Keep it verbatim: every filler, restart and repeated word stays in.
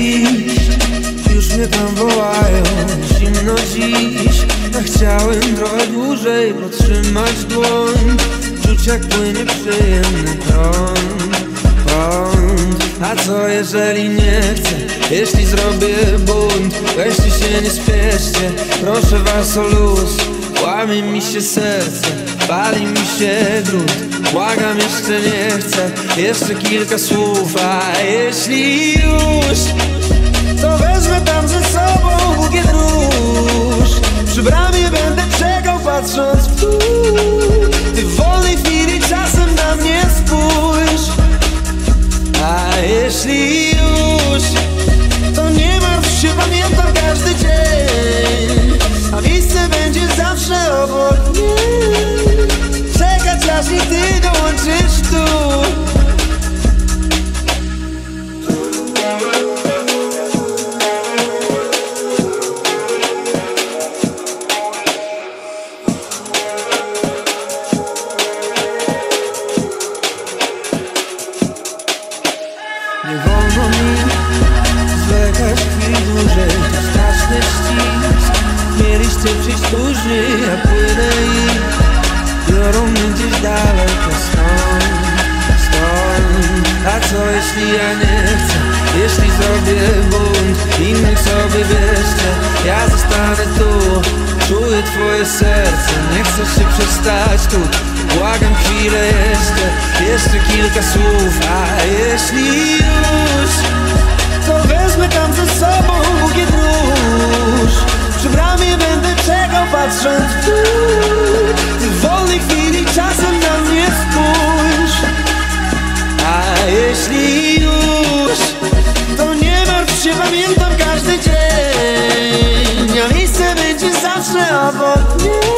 iść, już mnie tam wołają. Zimno dziś, a chciałem trochę dłużej podtrzymać dłoń, czuć jak płynie przyjemny prąd, prąd. A co jeżeli nie chcę, jeśli zrobię bunt? Weźcie się, nie spieszcie, proszę was o luz. Łamie mi się serce, pali mi się grunt. Błagam, jeszcze nie chcę, jeszcze kilka słów. A jeśli już, to wezmę tam ze sobą bukiet róż. Przy bramie będę czekał, patrząc w dół. Ty w wolnej chwili czasem na mnie spójrz. A jeśli już, to nie martw się, pamiętam każdy dzień, a miejsce będzie zawsze obok mnie. Czekać aż i ty dołączysz tu. Nie wolno mi zwlekać chwili dłużej, to straszny ścisk. Mieliście przyjść później, a płynę i biorą mnie gdzieś daleko stąd, stąd. A co jeśli ja nie chcę, jeśli zrobię bunt? Innych sobie bierzcie, ja zostanę tu. Czuję twoje serce, nie chcę się przestać tu. Błagam chwilę jeszcze, jeszcze kilka słów. A jeśli już, to wezmę tam ze sobą bukiet róż. Przy bramie będę czekał, patrząc w dół. Ty w wolnej chwili czasem na mnie spójrz. A jeśli już, to nie martw się, pamiętam każdy dzień, a miejsce będzie zawsze obok mnie.